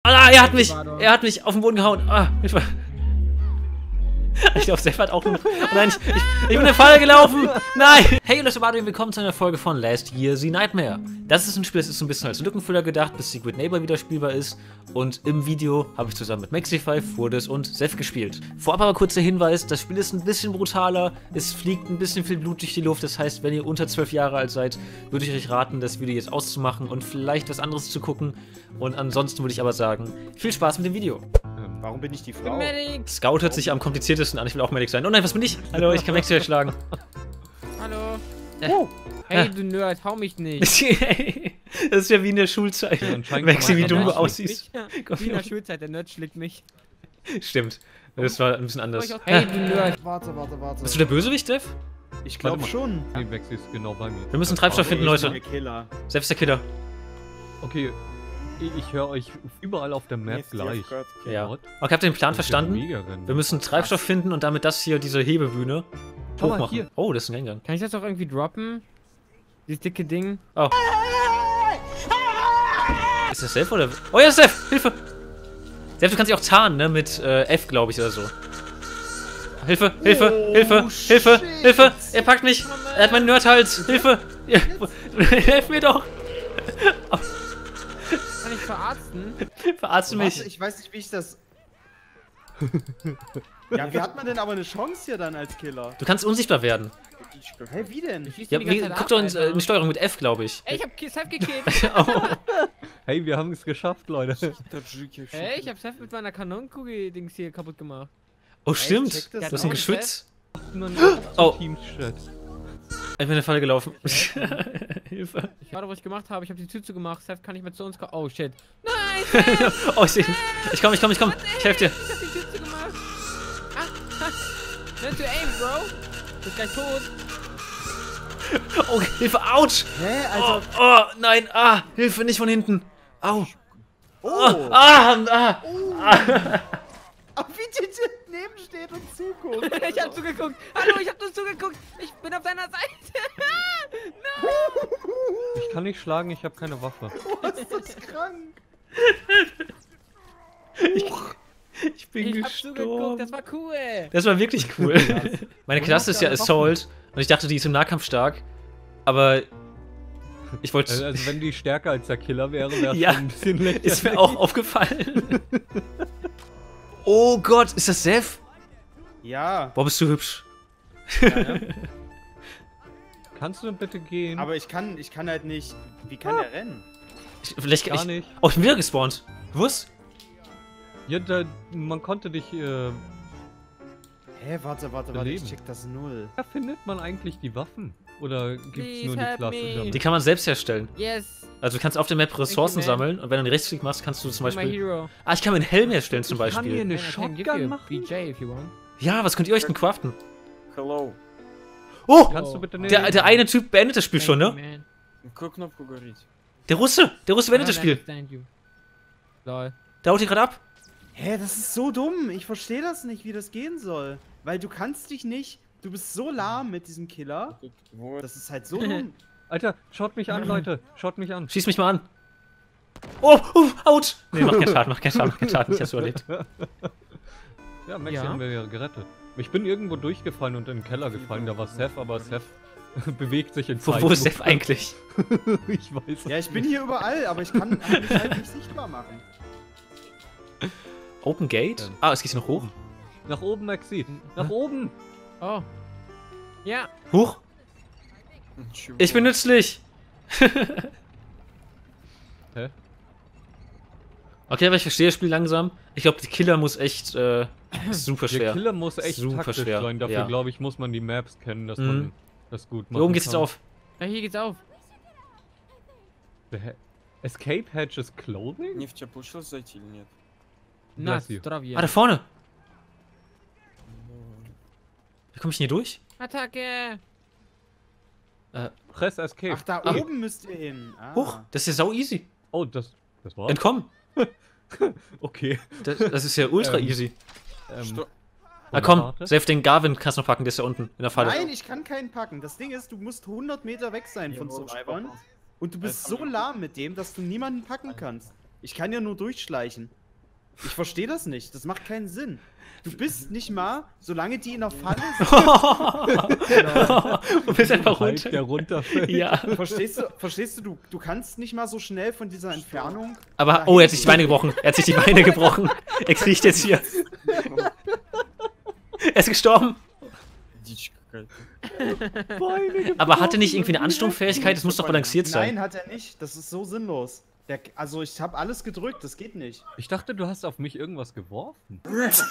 Ah, er hat mich auf den Boden gehauen. Ah, Hilfe. Ich glaube, Sepp hat auch nur... Oh nein, ich bin in den Fall gelaufen. Nein. Hey Leute, willkommen zu einer Folge von Last Year The Nightmare. Das ist ein Spiel, das ist so ein bisschen als Lückenfüller gedacht, bis Secret Neighbor wieder spielbar ist. Und im Video habe ich zusammen mit Maxify, Furdis und Sepp gespielt. Vorab aber kurzer Hinweis, das Spiel ist ein bisschen brutaler. Es fliegt ein bisschen viel Blut durch die Luft. Das heißt, wenn ihr unter 12 Jahre alt seid, würde ich euch raten, das Video jetzt auszumachen und vielleicht was anderes zu gucken. Und ansonsten würde ich aber sagen, viel Spaß mit dem Video. Warum bin ich die Frau? Scout hört sich am kompliziertesten an. Ich will auch Medic sein. Oh nein, was bin ich? Hallo, ich kann Maxi schlagen. Hallo. Hey, du Nerd, hau mich nicht. Das ist ja wie in der Schulzeit. Ja, Maxi, wie dumm du aussiehst. Wie in der Schulzeit, der Nerd schlägt mich. Stimmt. Das war ein bisschen anders. Hey, du Nerd. Warte. Bist du der Bösewicht, Dev? Ich glaube schon. Nee, Maxi ist genau bei mir. Wir müssen Treibstoff finden, Leute. Der Killer. Selbst der Killer. Okay, ich höre euch überall auf der Map gleich. Ja. Okay, habt ihr den Plan verstanden? Wir müssen Treibstoff finden und damit das hier, diese Hebebühne, hochmachen. Hier. Oh, das ist ein Eingang. Kann ich das auch irgendwie droppen? Dieses dicke Ding. Oh. Ist das Sepp oder... Oh ja, Sepp! Hilfe! Sepp, du kannst dich auch tarnen, ne? Mit F, glaube ich, oder so. Hilfe! Hilfe! Er packt mich! Er hat meinen Nerdhals! Hilfe! Ja. Helf mir doch! Kann ich verarzten? Verarzte mich! Ich weiß nicht, wie ich das... Ja, wie hat man denn aber eine Chance hier dann als Killer? Du kannst unsichtbar werden. Hä, wie denn? Ja, guck doch in die Steuerung mit F, glaube ich. Ey, ich hab Seth gekillt. Oh. Hey, wir haben es geschafft, Leute. Ey, ich hab Seth mit meiner Kanonenkugel-Dings hier kaputt gemacht. Oh, stimmt. check Du das hast ein aus. Geschütz. Oh. Oh. Teamchat. Ich bin in der Falle gelaufen. Hilfe. Warte, was ich gemacht habe. Ich habe die Tür zugemacht. Seth kann nicht mehr zu uns kommen. Oh, shit. Nein! Oh, ich seh ihn. Ich komm. Ich helf dir. Ich hab die Tür zugemacht. Learn to aim, Bro. Du bist gleich tot. Oh, Hilfe. Autsch. Hä, Oh, Alter? oh, nein. Ah, Hilfe, nicht von hinten. Au. Oh! Ach, wie die neben steht und zuguckt. Ich hab zugeguckt. Hallo, ich hab nur zugeguckt. Ich bin auf deiner Seite. Nein. Ich kann nicht schlagen, ich habe keine Waffe. Oh, ist das krank? Ich bin Ich hab zugeguckt. Das war cool. Das war wirklich cool. Meine Klasse ist ja Assault und ich dachte, die ist im Nahkampf stark. Aber ich wollte... Also wenn die stärker als der Killer wäre, wäre es Ja, schon ein bisschen lächerlich. ist mir auch aufgefallen. Oh Gott, ist das Sev? Ja. Boah, bist du hübsch. Kannst du denn bitte gehen? Aber ich kann halt nicht. Wie kann der rennen? Vielleicht nicht. Oh, ich bin wieder gespawnt. Bewusst? Ja, man konnte dich, Hä, warte, Beleben. ich check das null. Da findet man eigentlich die Waffen? Oder gibt's Please nur die help Klasse? me. Die kann man selbst herstellen. Yes. Also du kannst auf der Map Ressourcen man. sammeln und wenn du einen Rechtsklick machst, kannst du zum My Beispiel... hero. Ah, ich kann mir einen Helm herstellen zum Ich kann hier Beispiel. eine And I can give Shotgun you machen? BJ if you want. Ja, was könnt ihr euch denn craften? Hello. Oh! Kannst du bitte Der eine Typ beendet das Spiel schon, ne? Man. Какую кнопку говорить? Der Russe beendet das I Spiel. understand you. Lol. Der haut hier gerade ab. Hä, das ist so dumm. Ich verstehe das nicht, wie das gehen soll. Weil du kannst dich nicht. Du bist so lahm mit diesem Killer. Das ist halt so dumm. Alter, schaut mich an, Leute. Schaut mich an. Schieß mich mal an. Oh, ouch. Nee, mach keinen Schaden. Ich hab's überlebt. Ja, Maxi Ja. haben wir ja gerettet. Ich bin irgendwo durchgefallen und in den Keller gefallen. Da war Seth, aber Seth bewegt sich in Wo ist Sev eigentlich? Ich weiß Ja, ich bin hier überall, aber ich kann mich halt nicht sichtbar machen. Open Gate? Ah, es geht hier noch hoch. Nach oben, Maxi. Nach oben. Oh. Ja. Hoch? Ich bin nützlich. Hä? Okay, aber ich verstehe das Spiel langsam. Ich glaube, der Killer muss echt super Der schwer. Killer muss echt Super taktisch schwer, sein. Dafür, ja. glaube ich, muss man die Maps kennen, dass Mhm. man das gut macht. Hier oben geht's jetzt auf. Ja, hier geht's auf. Escape Hatches Clothing? Не в тебя получилось зайти или нет? Na, Bless you. zdrowie. Ah, da vorne. Wie komme ich denn hier durch? Attacke. Press Escape. Ach, da oben müsst ihr hin. Ah. Hoch. Das ist ja sau easy. Oh, das war. Entkommen. Okay. Das ist ja ultra easy. Что? Ah, komm. Warte. Selbst den Garvin kannst du noch packen, der ist ja unten in der Falle. Nein, ich kann keinen packen. Das Ding ist, du musst 100 Meter weg sein von Survivern. Und du bist so lahm mit dem, dass du niemanden packen kannst. Ich kann ja nur durchschleichen. Ich verstehe das nicht. Das macht keinen Sinn. Du bist nicht mal, solange die in der Falle sind. Du bist einfach Halt, runter. der runterfällt. Ja. Verstehst du, du kannst nicht mal so schnell von dieser Entfernung. Aber, oh, er hat sich die Beine gebrochen. Er hat sich die Beine gebrochen. Er kriecht jetzt hier. Er ist gestorben. Дичь какая-то. Aber hat er nicht irgendwie eine Ansturmfähigkeit? Das muss doch balanciert sein. Nein, hat er nicht. Das ist so sinnlos. Also ich habe alles gedrückt, das geht nicht. Ich dachte, du hast auf mich irgendwas geworfen.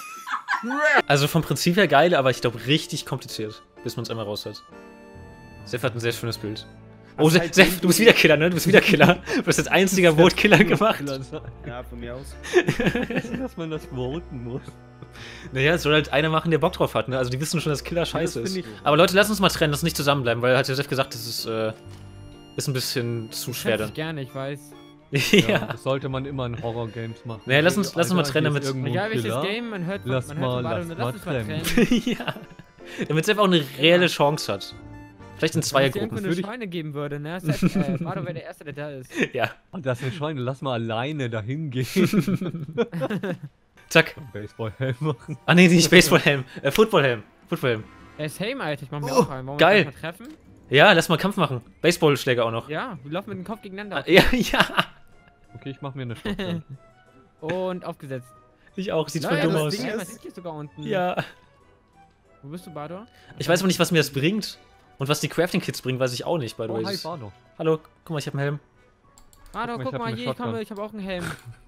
Also vom Prinzip her geil, aber ich glaube richtig kompliziert, bis man es einmal raus hat. Seff hat ein sehr schönes Bild. Oh, Also halt Seff, du bist wieder Killer, ne? Du bist wieder Killer. Du hast jetzt einziger Vote-Killer gemacht. Ja, von mir aus. Dass man das voten muss. Naja, es soll halt einer machen, der Bock drauf hat, ne? Also die wissen schon, dass Killer scheiße das ist. find ich- Aber Leute, lass uns mal trennen, lass uns nicht zusammenbleiben, weil hat ja Seff gesagt, das ist ein bisschen zu schwer Schwer dann. gerne, ich weiß. Ja. Das sollte man immer in Horror-Games machen. Naja, lass uns mal Alter, trennen, hier ist damit- irgendwo ein Egal welches Killer. Game, man hört Lass man mal hört trennen. uns mal trennen. Ja. Damit Seff auch eine reelle Chance hat. Vielleicht in Wenn es Zweiergruppen. irgendwo eine Würde ich- Schweine geben würde, ne? Bardo wäre der Erste, der da ist. Ja. Oh, das ist eine Scheune, lass mal alleine dahin gehen. Zack. Baseballhelm machen. Ah nee, nicht Baseballhelm. Footballhelm. Footballhelm. Same, Alter, ich mach mir Oh, auch einen. Wollen wir geil. uns mal treffen? Ja, lass mal Kampf machen. Baseballschläger auch noch. Ja, wir laufen mit dem Kopf gegeneinander. Ja, ja. Okay, ich mach mir eine Shotgun. Und aufgesetzt. Ich auch. Sieht Ja, voll ja, dumm das aus. Ding Man ist- sieht hier sogar unten. Ja. Wo bist du, Bardo? Ich weiß aber nicht, was mir das bringt. Und was die Crafting-Kits bringen, weiß ich auch nicht, by the Oh, way. hi, Bardo. Hallo, guck mal, ich hab einen Helm. Bardo, Guck mal, ich guck hab mal eine hier, Shotgun. ich hab auch einen Helm.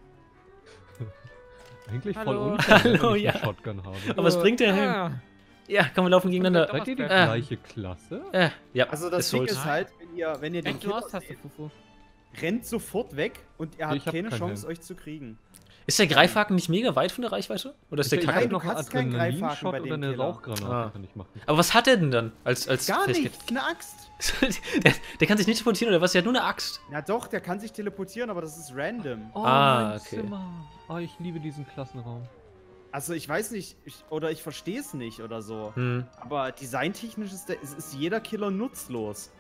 Eigentlich voll Hallo. unfair, wenn Hallo, ich ja. eine Shotgun habe. Aber was bringt der Helm? Ah, Ja, komm, wir laufen gegeneinander. Doch, Seid ihr die Ah. gleiche Klasse? Ja, Also das ist Ding Souls. ist halt, wenn ihr den rechte Killer Maustaste, seht, Fufu. rennt sofort weg und ihr habt Ich hab keine keinen Chance, Helm. euch zu kriegen. Ist der Greifhaken nicht mega weit von der Reichweite? Oder ist der Ich kacke? Nein, du noch hast keinen Greifhaken Adrenalinshot bei oder dem eine Killer. Rauchgranate Ah. kann ich machen. Aber was hat er denn dann als Gar Fähigkeit? nichts, eine Axt. der kann sich nicht teleportieren, oder was? Der hat nur eine Axt. Na doch, der kann sich teleportieren, aber das ist random. Oh, Ah, mein okay. Zimmer. Oh, ich liebe diesen Klassenraum. Also ich weiß nicht, oder ich verstehe es nicht oder so. Hm. Aber designtechnisch ist jeder Killer nutzlos.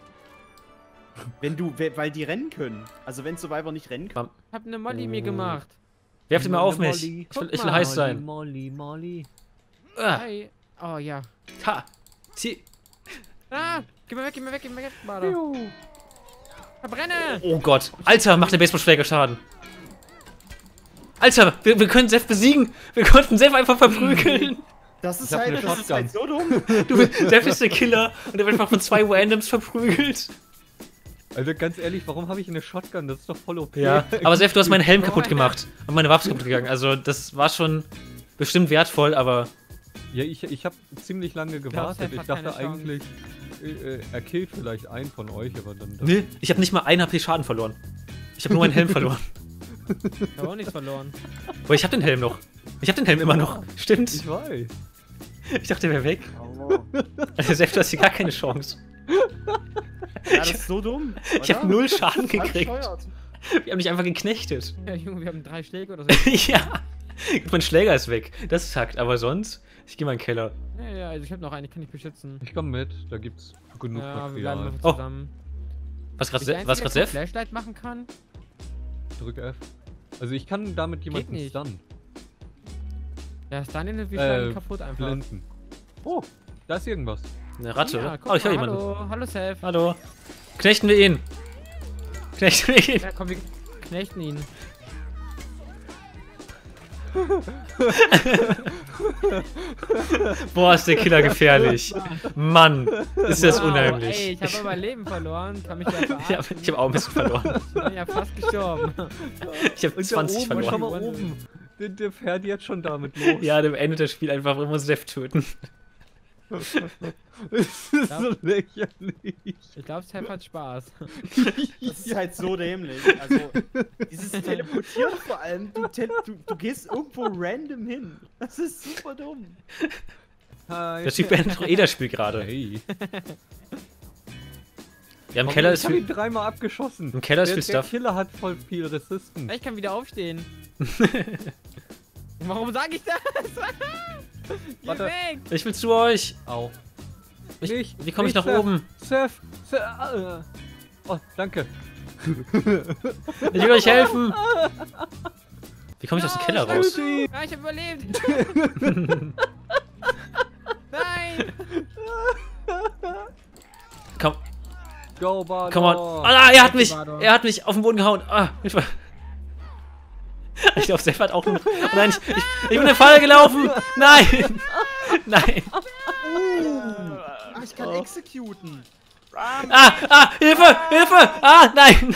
Weil die rennen können. Also wenn Survivor nicht rennen können. Ich hab eine Molly mir Oh. gemacht. Werft ihn mal auf mich. Molly. Ich will heiß sein. Molly. Ah, Hi. Oh ja. ha. Zieh. Ah, geh mal weg, Bardo. Verbrenne! Oh Gott. Alter, macht der Baseballschläger Schaden. Alter, wir können Seff besiegen. Wir konnten Seff einfach verprügeln. Das ist hab eine halt Shotgun. so dumm. Seff ist der Killer und er wird einfach von 2 Randoms verprügelt. Also ganz ehrlich, warum habe ich eine Shotgun? Das ist doch voll okay. Ja, aber Seff, du hast meinen Helm kaputt gemacht und meine Waffe ist kaputt gegangen. Also das war schon bestimmt wertvoll, aber Ja, ich habe ziemlich lange gewartet. Seff Ich hat dachte keine Chance. eigentlich, er killt vielleicht einen von euch, aber dann... nee, ich habe nicht mal 1 HP Schaden verloren. Ich habe nur meinen Helm verloren. Ich hab auch nichts verloren. Aber ich habe den Helm noch. Ich habe den Helm immer noch. Stimmt. Ich weiß. Ich dachte, der wäre weg. Oh. Also Seff, du hast hier gar keine Chance. Ja, das ist so dumm. Ich habe 0 Schaden Total gekriegt. bescheuert. Wir haben dich einfach geknechtet. Ja, Junge, wir haben 3 Schläge oder so. Ja. Mein Schläger ist weg. Das zackt. Aber sonst, ich gehe mal in den Keller. Ja, also ich hab noch einen, ich kann dich beschützen. Ich komme mit, da gibt's genug Ja, wir bleiben Material. einfach Oh. zusammen. Was Bin ich der gerade Einzige, der Seff? Flashlight machen kann? Drück F. Also ich kann damit jemanden nicht. stunnen. Ja, Stunning, wir schlagen kaputt einfach. Flinten. Oh, da ist irgendwas. Eine Ratte, Ja, oder? guck Oh, ich höre mal, jemanden. hallo Seth. Hallo. Knechten wir ihn. Knechten wir ihn. Ja, komm, wir knechten ihn. Boah, ist der Killer gefährlich. Mann, ist das Wow, unheimlich. Ey, ich habe mein Leben verloren. Kann mich ja verarschen. Ich hab auch ein bisschen verloren. Ich bin ja fast gestorben. Ich habe 20 Schau verloren. mal oben. Der fährt jetzt schon damit los. Ja, dem endet das Spiel einfach, immer Seff töten. Das ist so lächerlich. Ich glaube, Seth hat Spaß. Das ist halt so dämlich. Also, dieses Teleportieren vor allem, du gehst irgendwo random hin. Das ist super dumm. Hi. Der Typ beendet doch eh das Spiel gerade. Hey. Ja, im Keller ist ich habe ihn viel, dreimal abgeschossen. im Keller ist viel Der Stuff. Killer hat voll viel Resistance. Ich kann wieder aufstehen. Warum sage ich das? Geh Warte. weg! Ich will zu euch. Au. Wie komme ich nach Seth. oben? Seth. Oh, danke. Ich will euch helfen. Wie komme ich aus dem Keller raus? Ja, ich hab überlebt. Nein. Komm, Go, Bardo. come on. Ah, er hat mich auf den Boden gehauen. Ah, ich glaube, Sepp hat auch nur... Oh nein, ich bin in den Fall gelaufen. Nein. Nein. Ah, ich kann executen. Hilfe, Hilfe. Ah, nein.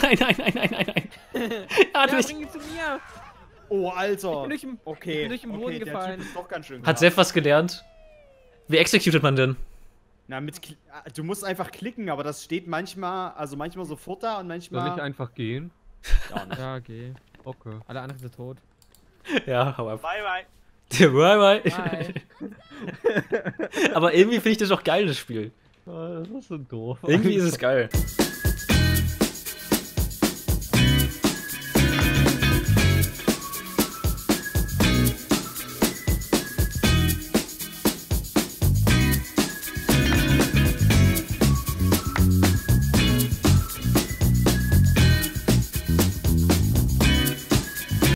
Er hat Ja, mich... bring ihn zu mir. Oh, Alter. Ich bin Okay, durch den Boden okay, der gefallen. Typ ist doch ganz schön Hat krass. Sepp was gelernt? Wie executet man denn? Na, du musst einfach klicken, aber das steht manchmal, also manchmal sofort da und Soll manchmal... ich einfach gehen? Ja, okay. Okay. Alle anderen sind tot. Ja, hau ab. Bye, Bye. Bye. Aber irgendwie finde ich das auch geil, das Spiel. Das ist so doof. Irgendwie ist es geil.